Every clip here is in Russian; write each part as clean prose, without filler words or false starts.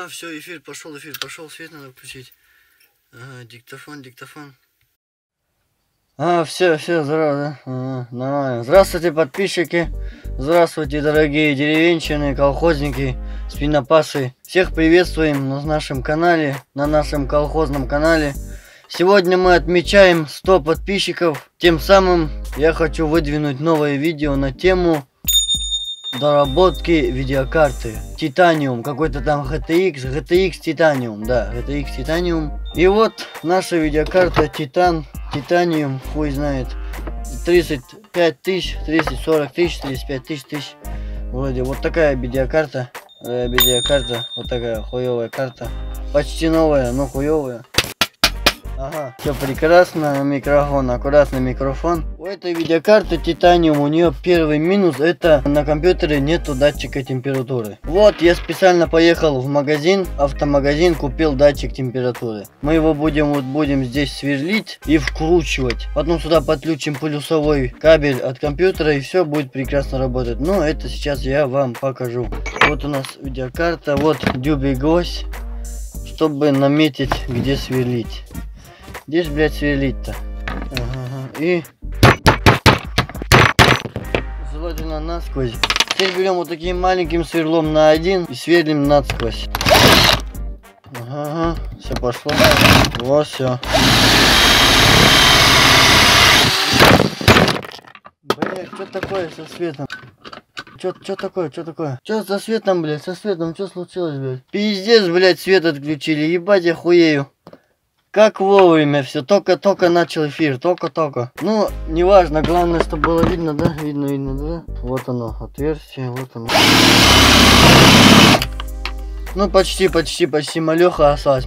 Ага, все, эфир пошел, свет надо включить. Ага, диктофон. Все, здорово, да? Ага, нормально. Здравствуйте, подписчики. Здравствуйте, дорогие деревенщины, колхозники, свинопасы. Всех приветствуем на нашем канале, на нашем колхозном канале. Сегодня мы отмечаем 100 подписчиков. Тем самым я хочу выдвинуть новое видео на тему доработки видеокарты Titanium, какой-то там GTX Titanium, да, GTX Titanium. И вот наша видеокарта Titanium, хуй знает, 35 тысяч, 30-40 тысяч, 35 тысяч, вроде вот такая видеокарта, вот такая хуевая карта, почти новая, но хуевая. Ага, все прекрасно, микрофон, аккуратный микрофон. У этой видеокарты Titanium, у нее первый минус, это на компьютере нету датчика температуры. Вот, я специально поехал в магазин, автомагазин, купил датчик температуры. Мы его будем здесь сверлить и вкручивать. Потом сюда подключим плюсовой кабель от компьютера, и все будет прекрасно работать. Но это сейчас я вам покажу. Вот у нас видеокарта, вот дюбель гвоздь, чтобы наметить, где сверлить. Здесь, блядь, сверлить-то. Ага. И желательно насквозь. Теперь берем вот таким маленьким сверлом на 1 и сверлим насквозь. Ага, все пошло. Вот, все. Блядь, что такое со светом? Что такое? Что со светом, блядь? Со светом, что случилось, блядь? Пиздец, блядь, свет отключили. Ебать, я хуею. Как вовремя все, только начал эфир, только. Ну, неважно, главное, чтобы было видно, да? Видно, да? Вот оно, отверстие, вот оно. Ну, почти, малеха осталась,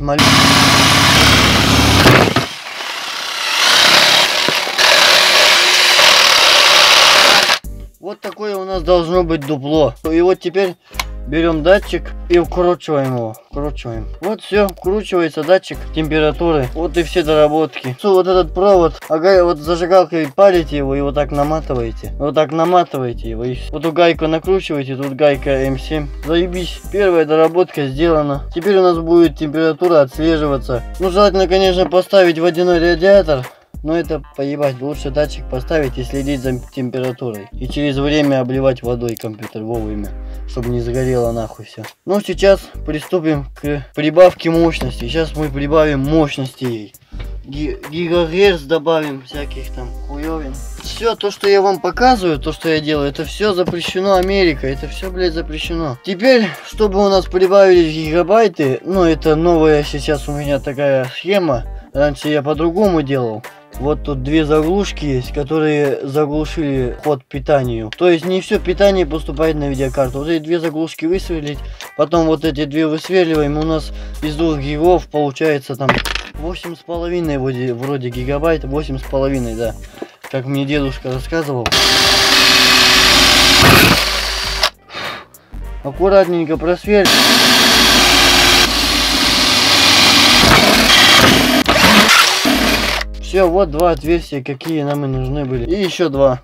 Вот такое у нас должно быть дупло. И вот теперь берем датчик и вкручиваем его. Вот все, вкручивается датчик температуры. Вот и все доработки. Вот этот провод, вот зажигалкой палите его и вот так наматываете. Его. И вот эту гайку накручиваете, тут гайка М7. Заебись, первая доработка сделана. Теперь у нас будет температура отслеживаться. Ну, желательно, конечно, поставить водяной радиатор. Но это поебать, лучше датчик поставить и следить за температурой. И через время обливать водой компьютер вовремя, чтобы не загорело нахуй все. Ну, сейчас приступим к прибавке мощности. Сейчас мы прибавим мощности. Гигагерц добавим, всяких там хуёвин. Все то, что я вам показываю, то, что я делаю, это все запрещено Америкой. Это все, блядь, запрещено. Теперь, чтобы у нас прибавились гигабайты, ну, это новая сейчас у меня такая схема. Раньше я по-другому делал. Вот тут две заглушки есть, которые заглушили ход питанию. То есть не все питание поступает на видеокарту. Вот эти две заглушки высверлить, потом вот эти две высверливаем. У нас из 2 гигов получается там 8,5 вроде гигабайт, 8,5, да. Как мне дедушка рассказывал. Аккуратненько просверлить. Все, вот 2 отверстия, какие нам и нужны были. И еще 2.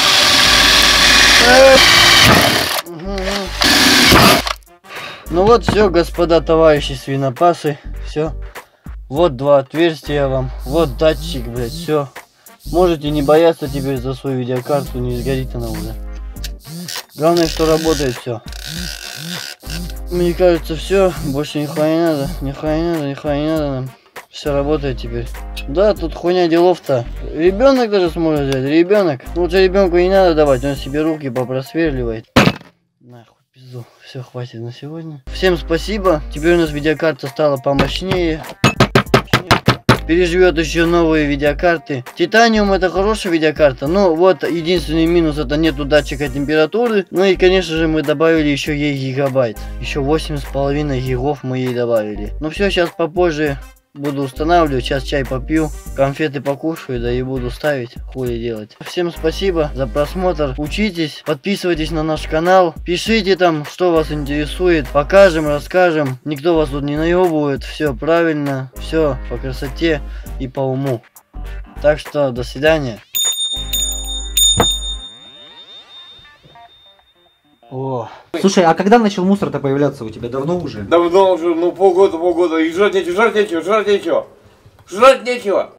Ну вот все, господа, товарищи свинопасы. Все. Вот 2 отверстия вам. Вот датчик, блядь, все. Можете не бояться теперь за свою видеокарту, не сгорит она уже. Главное, что работает все. Мне кажется, все. Больше нихуя не надо. Нихуя не надо нам. Все работает теперь. Да, тут хуйня делов-то. Ребенок даже сможет взять. Ребенок. Лучше ребенку не надо давать, он себе руки попросверливает. Нахуй пизду. Все, хватит на сегодня. Всем спасибо. Теперь у нас видеокарта стала помощнее. Переживет еще новые видеокарты. Titanium это хорошая видеокарта. Но вот единственный минус, это нету датчика температуры. Ну и конечно же мы добавили еще ей гигабайт. Еще 8,5 гигов мы ей добавили. Ну все, сейчас попозже буду устанавливать, сейчас чай попью, конфеты покушаю, да и буду ставить, хули делать. Всем спасибо за просмотр, учитесь, подписывайтесь на наш канал, пишите там, что вас интересует, покажем, расскажем, никто вас тут не наебывает, все правильно, все по красоте и по уму. Так что до свидания. О. Слушай, а когда начал мусор-то появляться у тебя? Давно уже? Давно уже, ну полгода. И жрать нечего. Жрать нечего.